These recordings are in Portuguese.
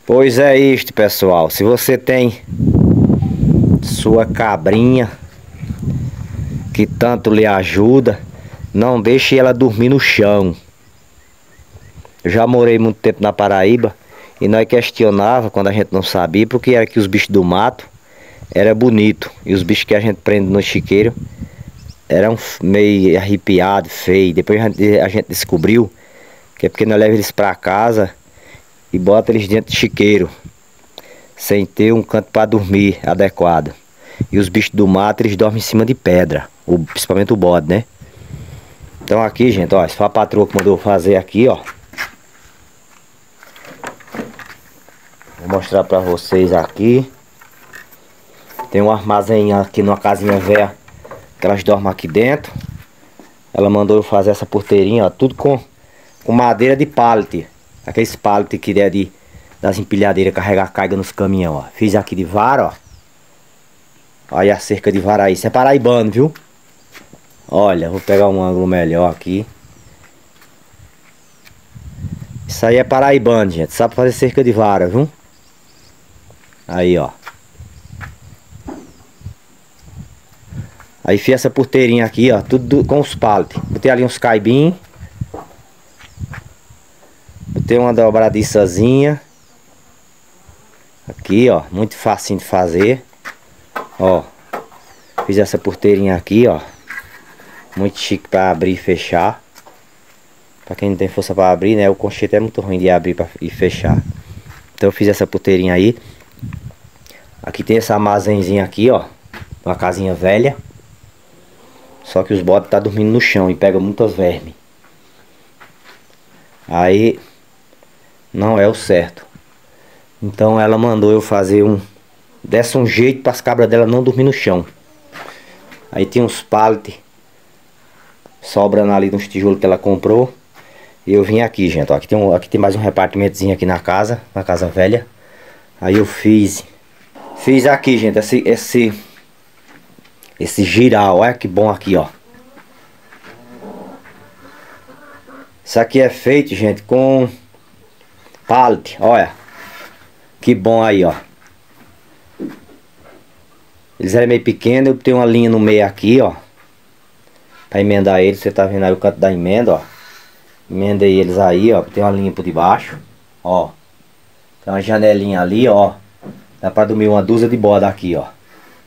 Pois é isto, pessoal. Se você tem sua cabrinha que tanto lhe ajuda, não deixe ela dormir no chão. Eu já morei muito tempo na Paraíba e nós questionava quando a gente não sabia porque era que os bichos do mato era bonito e os bichos que a gente prende no chiqueiro eram meio arrepiados, feios. Depois a gente descobriu que é porque nós levamos eles para casa e bota eles dentro de chiqueiro sem ter um canto para dormir adequado. E os bichos do mato eles dormem em cima de pedra, principalmente o bode, né? Então aqui, gente, ó, essa foi a patroa que mandou fazer aqui, ó. Vou mostrar pra vocês aqui. Tem um armazém aqui numa casinha velha que elas dormem aqui dentro. Ela mandou eu fazer essa porteirinha, ó, tudo com madeira de pallet. Aqueles pallet que é das empilhadeiras carregar carga nos caminhões, ó. Fiz aqui de vara, ó. Olha a cerca de vara aí. Isso é paraibano, viu? Olha, vou pegar um ângulo melhor aqui. Isso aí é paraibano, gente. Sabe fazer cerca de vara, viu? Aí, ó. Aí fiz essa porteirinha aqui, ó. Tudo com os pallets. Botei ali uns caibinhos. Botei uma dobradiçazinha. Aqui, ó. Muito facinho de fazer. Ó. Fiz essa porteirinha aqui, ó. Muito chique pra abrir e fechar. Pra quem não tem força pra abrir, né? O conchete é muito ruim de abrir e fechar. Então eu fiz essa porteirinha aí. Aqui tem esse armazenzinho aqui, ó. Uma casinha velha. Só que os bodes tá dormindo no chão e pega muitas vermes. Aí não é o certo. Então ela mandou eu fazer desse um jeito para as cabras dela não dormir no chão. Aí tem uns pallets sobrando ali nos tijolos que ela comprou. E eu vim aqui, gente, ó, aqui tem mais um repartimentozinho aqui na casa velha. Aí eu fiz aqui, gente, esse giral, olha que bom aqui, ó. Isso aqui é feito, gente, com pallet, olha. Que bom aí, ó. Eles eram meio pequenos, eu botei uma linha no meio aqui, ó. Pra emendar eles, você tá vendo aí o canto da emenda, ó. Emendei eles aí, ó. Tem uma linha por debaixo, ó. Tem uma janelinha ali, ó. Dá pra dormir uma dúzia de bode aqui, ó.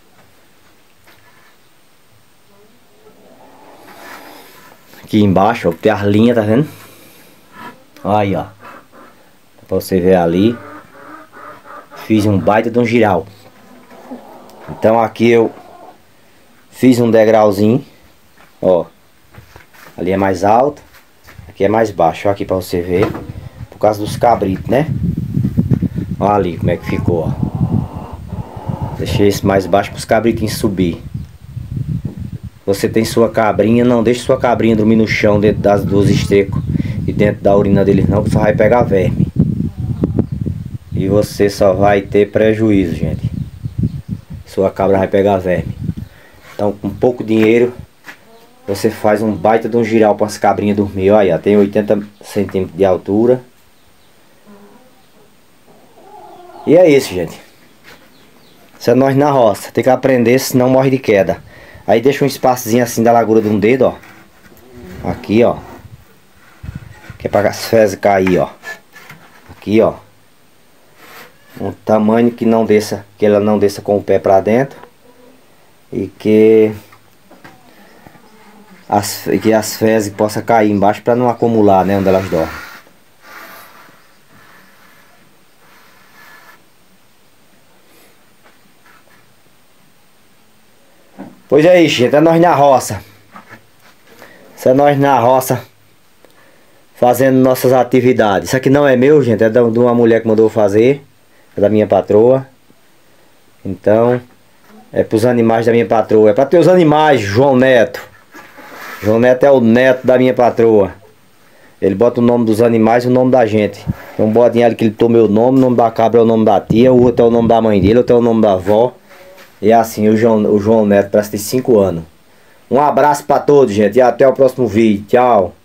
Aqui embaixo, ó, tem as linhas, tá vendo? Aí, ó. Dá pra você ver ali. Fiz um baita de um giral. Então aqui eu fiz um degrauzinho, ó. Ali é mais alto, aqui é mais baixo, ó, aqui pra você ver. Por causa dos cabritos, né? Olha ali como é que ficou, ó. Deixei esse mais baixo para os cabritinhos subir. Você tem sua cabrinha, não deixe sua cabrinha dormir no chão dentro dos estrecos e dentro da urina deles não, que só vai pegar verme. E você só vai ter prejuízo, gente. Sua cabra vai pegar verme. Então com pouco dinheiro você faz um baita de um giral para as cabrinhas dormir. Olha, tem 80 centímetros de altura. E é isso, gente. Isso é nós na roça. Tem que aprender, senão morre de queda. Aí deixa um espaçozinho assim da largura de um dedo, ó. Aqui, ó. Que é para as fezes cair, ó. Aqui, ó. Um tamanho que não desça, que ela não desça com o pé para dentro. E que as fezes possam cair embaixo para não acumular, né, onde elas dormem. Pois é isso, gente, é nós na roça. Isso é nós na roça fazendo nossas atividades. Isso aqui não é meu, gente, é de uma mulher que mandou fazer. É da minha patroa. Então é para os animais da minha patroa. É para ter os animais, João Neto. João Neto é o neto da minha patroa. Ele bota o nome dos animais e o nome da gente. Tem um bodinho ali que ele toma meu nome, o nome da cabra é o nome da tia, o outro é o nome da mãe dele, o outro é o nome da avó. E assim, o João Neto parece ter 5 anos. Um abraço para todos, gente, e até o próximo vídeo. Tchau.